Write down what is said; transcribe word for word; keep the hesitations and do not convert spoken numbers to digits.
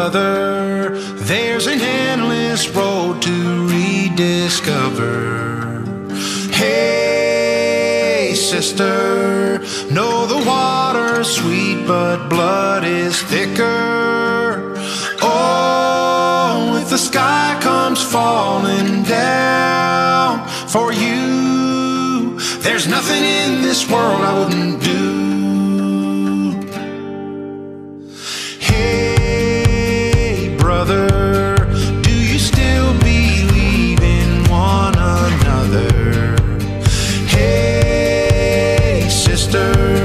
brother, there's an endless road to rediscover. Hey, sister, know the water's sweet, but blood is thicker. Oh, if the sky comes falling down for you, there's nothing in this world I wouldn't do. Hey, brother, do you still believe in one another? Hey, sister,